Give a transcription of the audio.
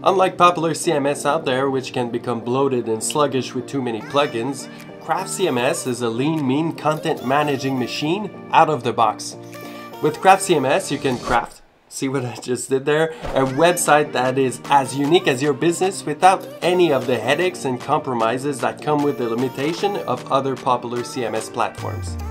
Unlike popular CMS out there, which can become bloated and sluggish with too many plugins, Craft CMS is a lean, mean content managing machine out of the box. With Craft CMS, you can craft, see what I just did there, a website that is as unique as your business without any of the headaches and compromises that come with the limitation of other popular CMS platforms.